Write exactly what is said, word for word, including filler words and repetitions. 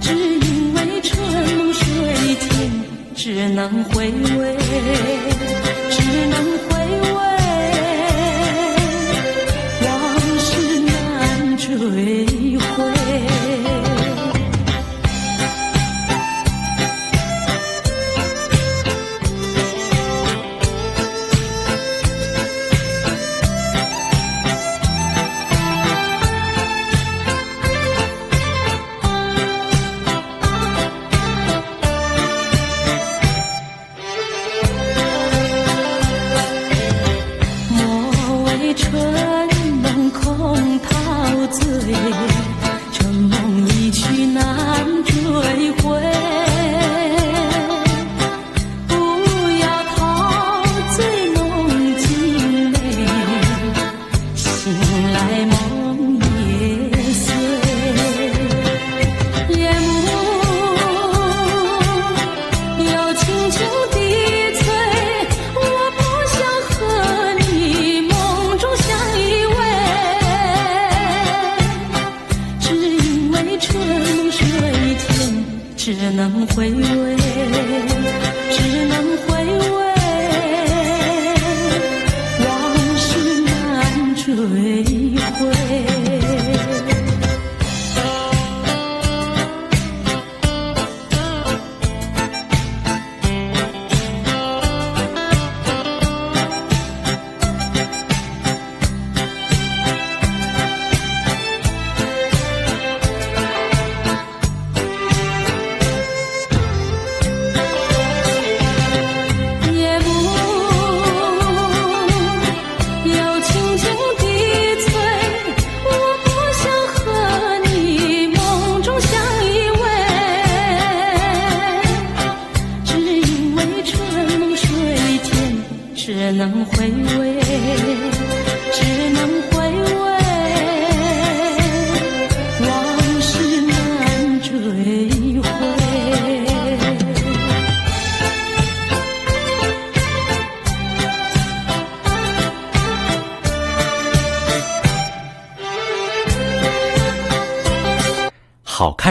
只因为春梦水天，只能回味，只能回味，往事难追回。春梦空陶醉，这梦一去难追回。不要陶醉梦境美，醒来梦也碎。夜幕要轻轻低垂，我不想和你梦中相依偎，只因为春梦水天，只能回味，只能回味，往事难追回。只能回味，只能回味，往事难追回。 好看。